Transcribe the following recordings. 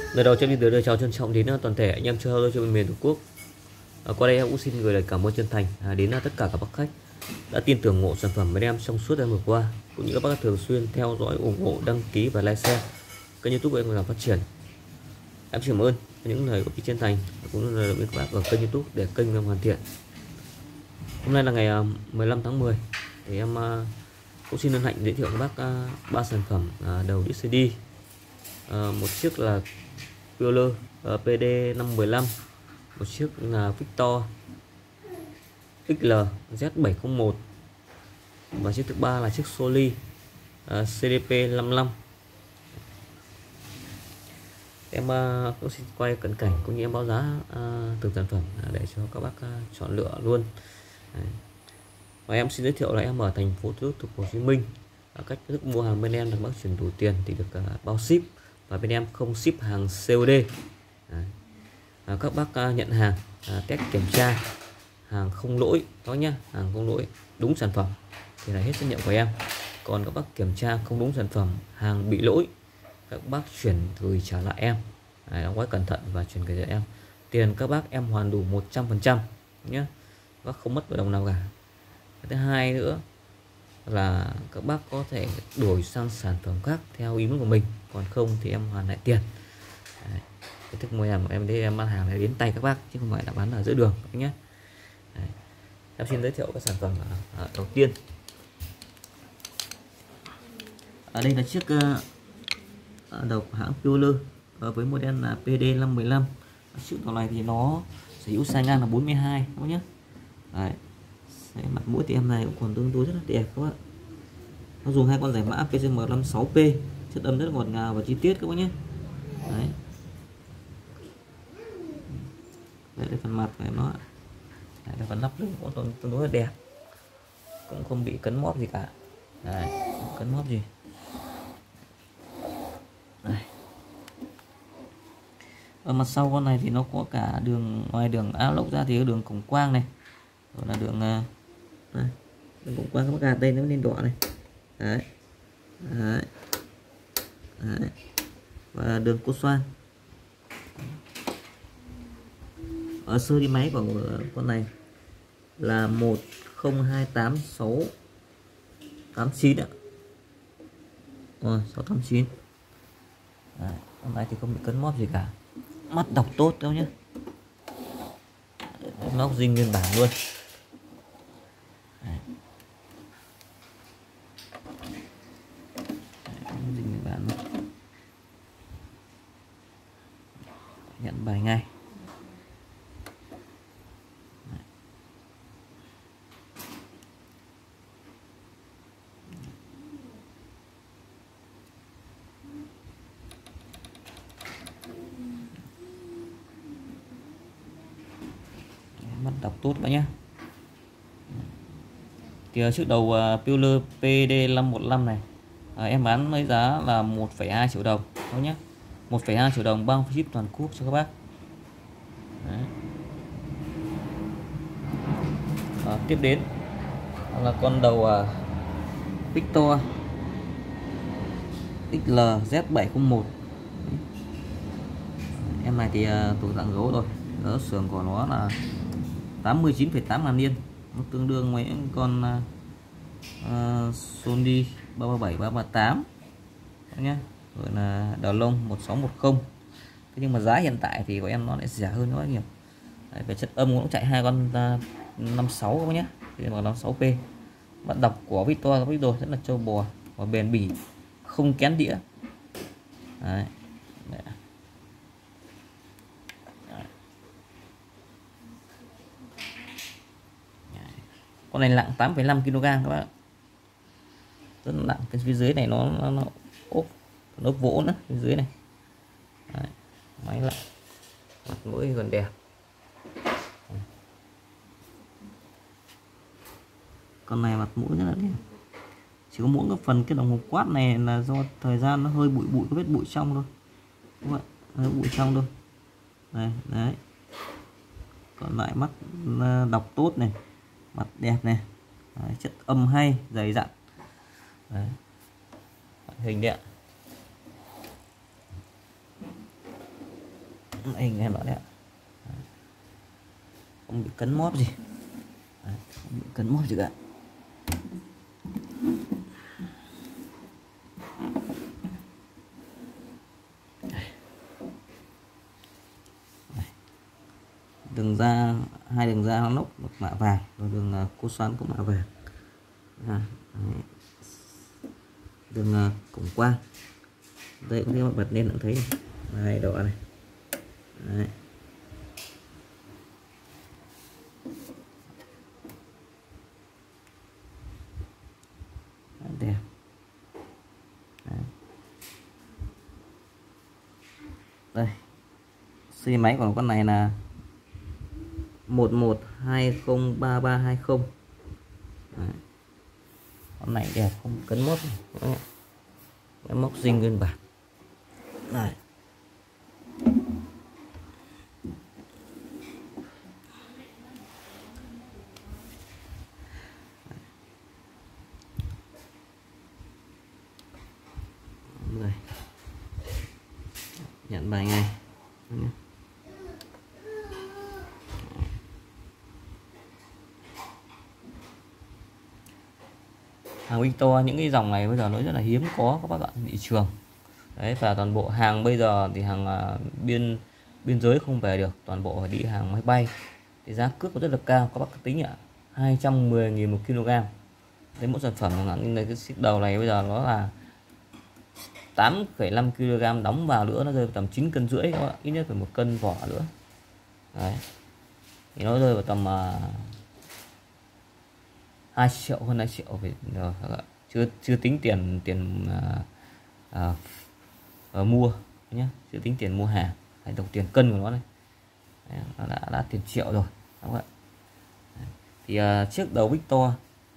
Lời đầu trên video chào trân trọng đến toàn thể anh em chơi trên miền Tổ quốc. Qua đây em cũng xin gửi lời cảm ơn chân thành đến tất cả các bác khách đã tin tưởng ngộ sản phẩm bên em trong suốt thời vừa qua, cũng như các bác thường xuyên theo dõi, ủng hộ, đăng ký và like share kênh YouTube của em làm phát triển. Em cảm ơn những lời góp ý chân thành cũng như lời động viên các bác ở kênh YouTube để kênh em hoàn thiện. Hôm nay là ngày 15 tháng 10 thì em cũng xin hân hạnh giới thiệu các bác 3 sản phẩm đầu đĩa CD. Một chiếc là Pioneer PD515, một chiếc là Victor XL Z701 và chiếc thứ ba là chiếc Soli CDP55. Em cũng xin quay cận cảnh cũng như em báo giá từng sản phẩm để cho các bác chọn lựa luôn. Và em xin giới thiệu là em ở thành phố Thủ Đức, Hồ Chí Minh. Cách thức mua hàng bên em là bác chuyển đủ tiền thì được bao ship, và bên em không ship hàng COD. Các bác nhận hàng test kiểm tra hàng không lỗi đó nhá, hàng không lỗi đúng sản phẩm thì là hết trách nhiệm của em. Còn các bác kiểm tra không đúng sản phẩm, hàng bị lỗi, các bác chuyển gửi trả lại em, đóng gói cẩn thận và chuyển gửi cho em. Tiền các bác em hoàn đủ 100% nhé, bác không mất đồng nào cả. Thứ hai nữa là các bác có thể đổi sang sản phẩm khác theo ý muốn của mình, còn không thì em hoàn lại tiền. Cái thức mua hàng của em đây, em bán hàng này đến tay các bác chứ không phải là bán ở giữa đường các nhé. Em xin giới thiệu các sản phẩm đầu tiên. Ở đây là chiếc đầu hãng Pioneer với model là PD515. Chiếc đầu này thì nó sở hữu size ngang là 42 các bác nhé. Đấy. Mặt mũi thì em này cũng còn tương đối rất là đẹp các bạn. Nó dùng hai con giải mã PCM56P, chất âm rất ngọt ngào và chi tiết các bác nhé. Đấy. Đây là phần mặt của em nó. Đây là phần nắp lưng cũng tương đối là đẹp, cũng không bị cấn móp gì cả. Đấy, không cấn móp gì. Đây. Ở mặt sau con này thì nó có cả đường, ngoài đường áo lốc ra thì có đường cổng quang này, rồi là đường đây, đường cổng quang các bác gạt đây nó lên đỏ này. Đấy. Đấy. Đấy. Và đường cô xoan. Ở sơ đi máy của con này là 1028689 ạ. Rồi 689. Đấy, con này thì không bị cấn móp gì cả, mắt đọc tốt đâu nhé, nó zin nguyên bản luôn. Đấy. Zin nguyên bản luôn. Nhận bài ngay. Mắt đọc tốt các nhé. Thì trước đầu Pioneer PD515 này em bán với giá là 1,2 triệu đồng thôi nhé. 1,2 triệu đồng bao ship toàn quốc cho các bác. Đấy. Tiếp đến là con đầu Victor XL Z701. Em này thì thuộc dạng gấu rồi, ở xưởng của nó là 89,8 ngàn yên, nó tương đương với con Sony 337 338 nhé, rồi là đầu lông 1610. Thế nhưng mà giá hiện tại thì của em nó lại rẻ hơn rất nhiều. Đấy, về chất âm cũng chạy hai con 56 các nhé, thì mà 56P. Bạn đọc của Victor rất là trâu bò và bền bỉ, không kén đĩa. Đấy. Đấy. Con này nặng 8,5 kg các bạn, rất là nặng. Cái phía dưới này nó ốp vỗ nữa phía dưới này. Đấy. Máy lại, mặt mũi còn đẹp. Con này mặt mũi rất là đẹp, chỉ có mỗi cái phần cái đồng hồ quát này là do thời gian nó hơi bụi có vết bụi trong thôi các bạn, hơi bụi trong thôi. Đây, đấy. Còn lại mắt đọc tốt này, mặt đẹp này. Đấy, chất âm hay, dày dặn. Đấy. Hình đẹp. Hình em bảo đấy ạ. Không bị cấn móp gì. Đấy, không bị cấn móp gì cả. Đường ra, hai đường ra lốc mạ vàng, rồi đường cô xoắn cũng mạ vàng. Đường cổng quang đây cũng thấy bật lên cũng thấy này, độ này. Đấy. Đẹp. Đấy. Đây xe máy của con này là 11203320. Đấy. Con này đẹp, không cấn mốt. Cái móc zin nguyên bản này. Rồi. Nhận bài ngay. Hàng Victor những cái dòng này bây giờ nó rất là hiếm có các bạn thị trường. Đấy, và toàn bộ hàng bây giờ thì hàng biên giới không về được, toàn bộ phải đi hàng máy bay thì giá cước nó rất là cao. Các bác tính ạ, 210.000 một kg. Đấy, mỗi sản phẩm như này, cái xích đầu này bây giờ nó là 8,5 kg, đóng vào nữa nó rơi vào tầm 9,5 cân các bạn, ít nhất phải 1 cân vỏ nữa. Đấy, thì nó rơi vào tầm 2 triệu, hơn 2 triệu về rồi, chưa tính tiền mua nhé, chưa tính tiền mua hàng hay đồng tiền cân của nó này. Đấy, nó đã tiền triệu rồi các bạn. Thì chiếc đầu Victor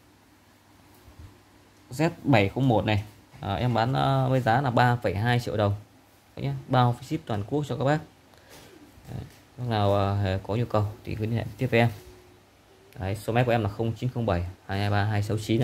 Z701 này em bán với giá là 3,2 triệu đồng nhé, bao ship toàn quốc cho các bác. Lúc nào có nhu cầu thì cứ liên hệ tiếp với em. Đấy, số máy của em là 0907 223 269 ạ.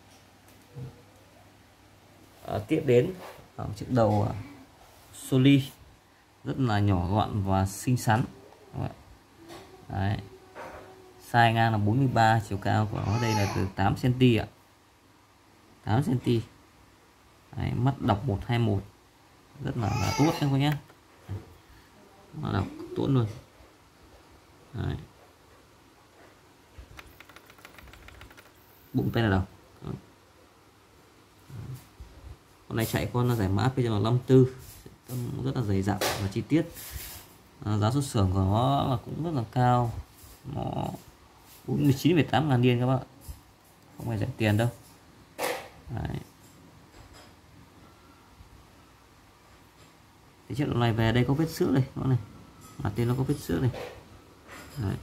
Tiếp đến chiếc đầu Soli rất là nhỏ gọn và xinh xắn. Đấy. Size ngang là 43, chiều cao của nó đây là từ 8 cm ạ. 8 cm. Đấy, mắt đọc 121 rất là tốt các nhé. Mắt đọc tốt luôn. Đấy. Bụng tay là đọc. Con này chạy con là giải mã bây giờ là 54, rất là dày dặn và chi tiết. Giá xuất xưởng của nó là cũng rất là cao, nó 49,8 ngàn điên các bạn, không phải rẻ tiền đâu. Đấy. Thì chiếc này về đây có vết xước này, nó này, mặt tiền nó có vết xước này. Đấy.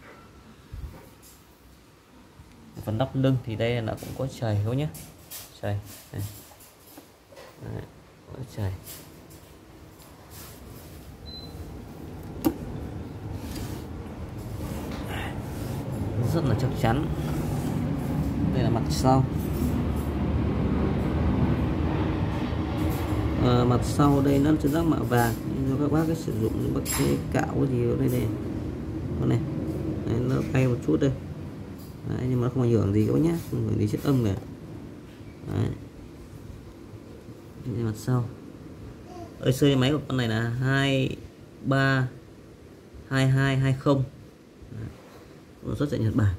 Phần nóc lưng thì đây là cũng có chày thôi nhé, chày này. Đấy, có chày. Rất là chắc chắn. Đây là mặt sau. Mặt sau đây nó chân giác mạ vàng do các bác cái sử dụng những bác cái cạo cái gì ở đây này, con này. Đấy, nó bay một chút đây. Đấy, nhưng mà nó không ảnh hưởng gì các bác nhé, không ảnh hưởng đến chất âm này. Đấy. Đây mặt sau. Ở sơ máy của con này là 232220. Xuất tại Nhật Bản.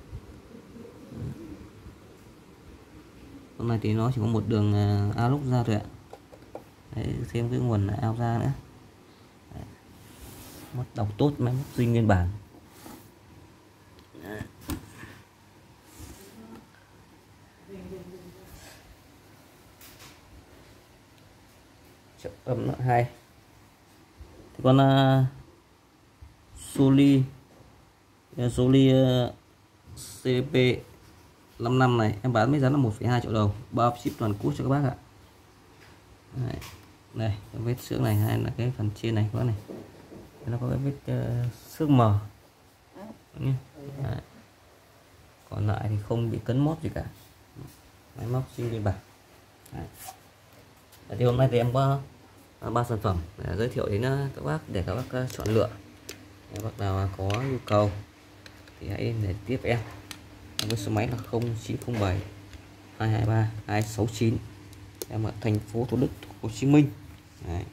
Con này thì nó chỉ có một đường alox ra thôi ạ. Đấy, thêm cái nguồn ao ra nữa. Đấy. Mắt đọc tốt, máy móc zin nguyên bản. Đấy. Chậm âm nó hay. Thì con Soli CP 55 này em bán với giá là 1,2 triệu đồng, bao ship toàn quốc cho các bác ạ. Đấy. Đây cái vết xước này hay là cái phần trên này có này, nó có cái vết xước mờ. Đấy. Còn lại thì không bị cấn móp gì cả, máy móc zin nguyên bản. Thì hôm nay thì em có 3 sản phẩm để giới thiệu đến các bác để các bác chọn lựa. Các bác nào có nhu cầu thì hãy liên hệ tiếp em với số máy là 0907 223 269. Em ở thành phố Thủ Đức, Hồ Chí Minh. Đấy.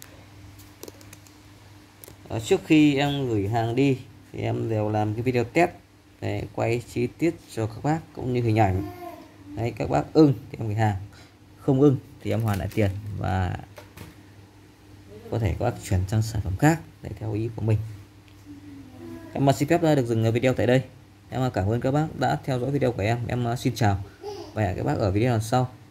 Trước khi em gửi hàng đi thì em đều làm cái video test để quay chi tiết cho các bác cũng như hình ảnh. Đấy, các bác ưng thì em gửi hàng, không ưng thì em hoàn lại tiền và có thể các bác chuyển sang sản phẩm khác để theo ý của mình. Em xin phép được dừng video tại đây. Em cảm ơn các bác đã theo dõi video của em. Em xin chào và hẹn các bác ở video lần sau.